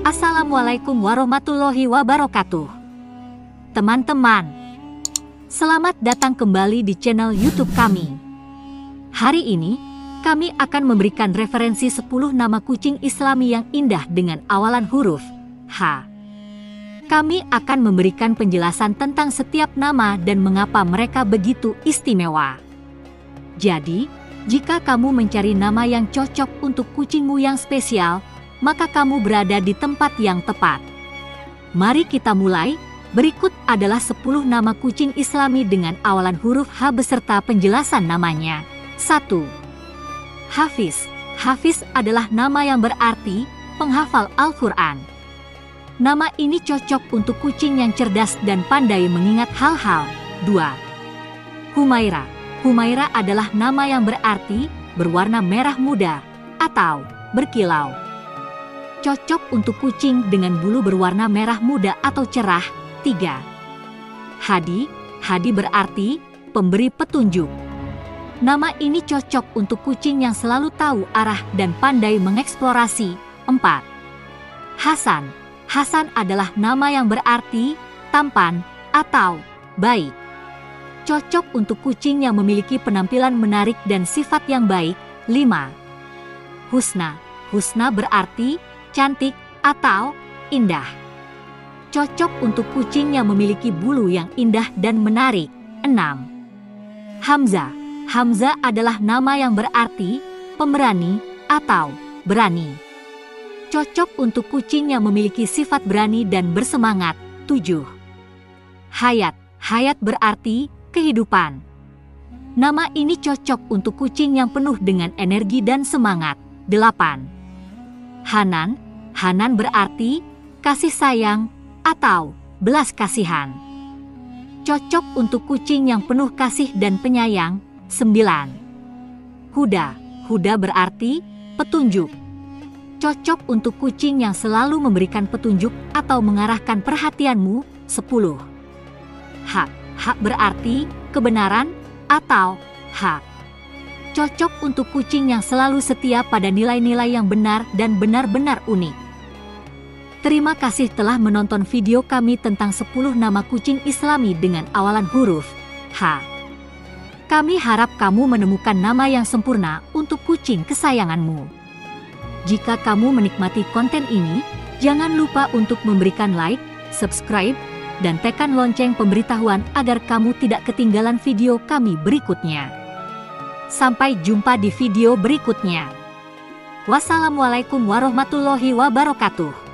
Assalamualaikum warahmatullahi wabarakatuh. Teman-teman, selamat datang kembali di channel YouTube kami. Hari ini, kami akan memberikan referensi 10 nama kucing Islami yang indah dengan awalan huruf H. Kami akan memberikan penjelasan tentang setiap nama dan mengapa mereka begitu istimewa. Jadi, jika kamu mencari nama yang cocok untuk kucingmu yang spesial, maka kamu berada di tempat yang tepat. Mari kita mulai. Berikut adalah 10 nama kucing Islami dengan awalan huruf H beserta penjelasan namanya. 1. Hafiz. Hafiz adalah nama yang berarti penghafal Al-Quran. Nama ini cocok untuk kucing yang cerdas dan pandai mengingat hal-hal. 2. Humaira. Humaira adalah nama yang berarti berwarna merah muda atau berkilau. Cocok untuk kucing dengan bulu berwarna merah muda atau cerah. 3. Hadi. Hadi berarti pemberi petunjuk. Nama ini cocok untuk kucing yang selalu tahu arah dan pandai mengeksplorasi. 4. Hasan. Hasan adalah nama yang berarti tampan atau baik. Cocok untuk kucing yang memiliki penampilan menarik dan sifat yang baik. 5. Husna. Husna berarti cantik atau indah. Cocok untuk kucing yang memiliki bulu yang indah dan menarik. 6. Hamzah. Hamzah adalah nama yang berarti pemberani atau berani. Cocok untuk kucing yang memiliki sifat berani dan bersemangat. 7. Hayat. Hayat berarti kehidupan. Nama ini cocok untuk kucing yang penuh dengan energi dan semangat. 8. Hanan. Hanan berarti kasih sayang atau belas kasihan. Cocok untuk kucing yang penuh kasih dan penyayang. 9. Huda. Huda berarti petunjuk. Cocok untuk kucing yang selalu memberikan petunjuk atau mengarahkan perhatianmu. 10. Hak. Hak berarti kebenaran atau hak. Cocok untuk kucing yang selalu setia pada nilai-nilai yang benar dan benar-benar unik. Terima kasih telah menonton video kami tentang 10 nama kucing Islami dengan awalan huruf H. Kami harap kamu menemukan nama yang sempurna untuk kucing kesayanganmu. Jika kamu menikmati konten ini, jangan lupa untuk memberikan like, subscribe, dan tekan lonceng pemberitahuan agar kamu tidak ketinggalan video kami berikutnya. Sampai jumpa di video berikutnya. Wassalamualaikum warahmatullahi wabarakatuh.